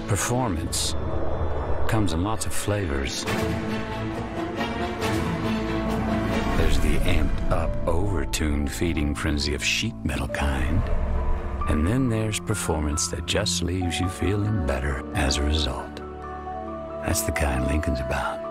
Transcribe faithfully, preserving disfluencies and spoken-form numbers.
Performance comes in lots of flavors. There's the amped up, over-tuned feeding frenzy of sheet metal kind. And then there's performance that just leaves you feeling better as a result. That's the kind Lincoln's about.